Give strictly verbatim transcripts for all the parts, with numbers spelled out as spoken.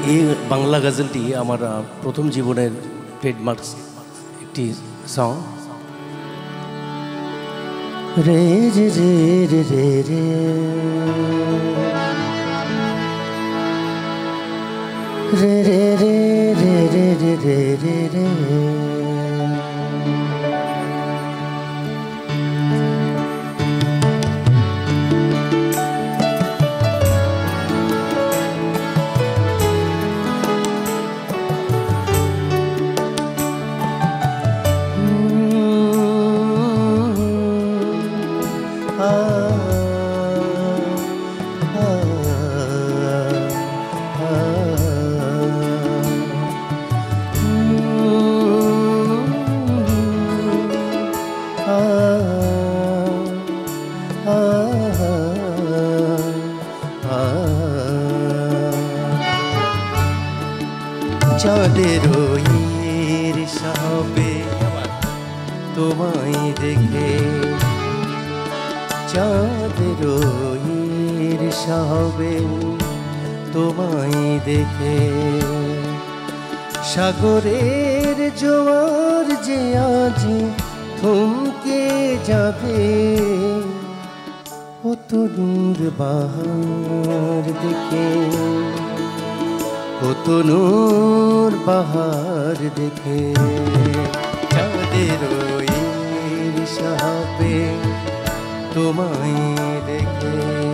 এই বাংলা গজলটি আমার প্রথম জীবনের ট্রেডমার্ক একটি সং। রে রে রে রে রে রে রে রে রে রে রে রে রে রে চাঁদের ঈর্ষা হবে তোমায় দেখে, চাঁদের ঈর্ষা হবে তোমায় দেখে, সাগরের জোয়ার যে আজ থমকে যাবে, ও তরুর বাহার দেখে, ও তনুর বাহার দেখে, চাঁদের ঈর্ষা হবে তোমায় দেখে।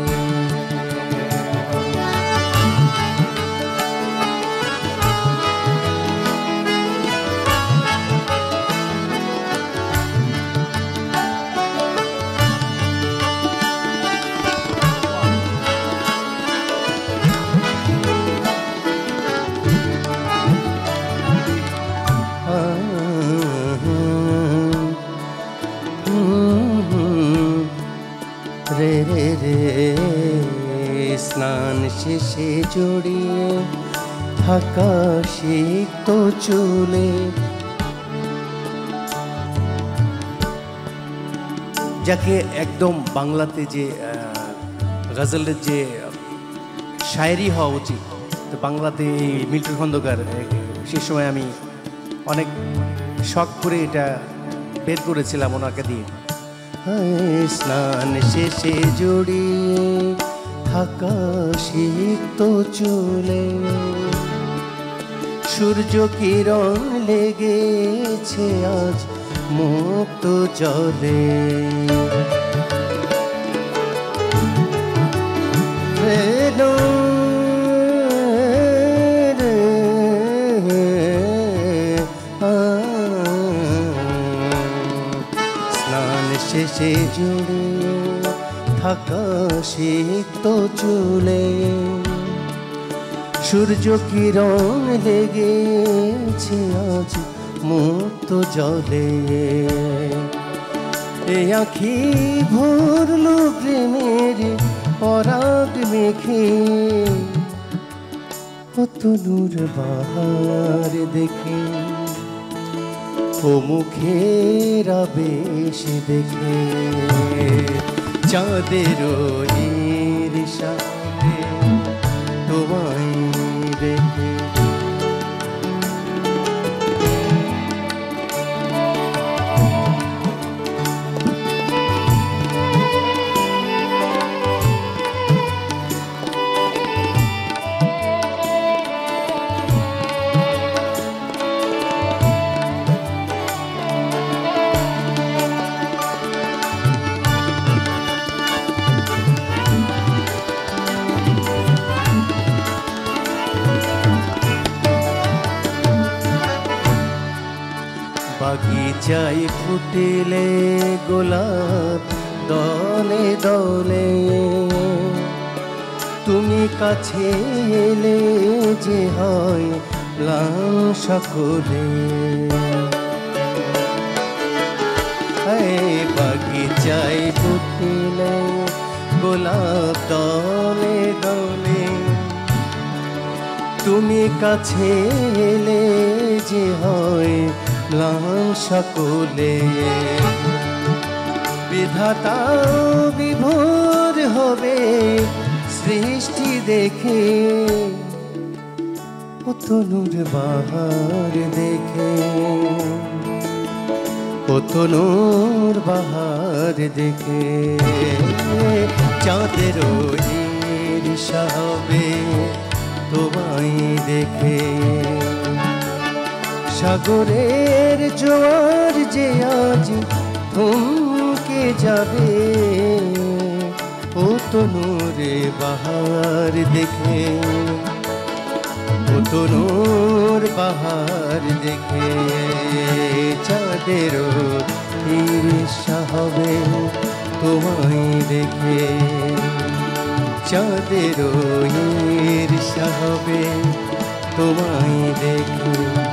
রে রে রে স্নান শেষে জড়িয়ে থাকা সিক্ত চুলে, যাকে একদম বাংলাতে যে গজলের যে শায়েরি হওয়া উচিত, তো বাংলাতে মিল্টু খন্দকার সে সময় আমি অনেক শখ করে এটা বের করেছিলাম ওনাকে দিয়ে। স্নান শেষে জড়িয়ে থাকা সিক্ত চুলে, সূর্য কিরণ লেগেছে আজ মুক্ত জলে, শেষে জুড়ে থাকা সিক্ত চুলে, সূর্য কিরণ লেগেছে আজ মুক্ত জলে, এ আঁখি ভরলো প্রেমের পরাগ মেখে, ও তনুর বাহার দেখে, ও মুখের আবেশ দেখে, চাঁদের ঈর্ষা হবে তোমায় দেখে। বাগিচায় ফুটিলে গোলাপ দলে দলে, তুমি কাছে এলে যে হয় ম্লান সকলে, বাগিচায় ফুটিলে গোলাপ দলে দলে, তুমি কাছে এলে যে হয় ম্লান সকলে, বিধাতা বিভোর হবে সৃষ্টি দেখে, ও তনুর বাহার দেখে, ও তনুর বাহার দেখে চাঁদের ঈর্ষা হবে তোমায় দেখে। সাগরের জোয়ার যে আজ থমকে যাবে, ও তনুর বাহার দেখে, ও তনুর বাহার দেখে চাঁদেরও ঈর্ষা হবে তোমায় দেখে, চাঁদেরও ঈর্ষা হবে তোমায় দেখে।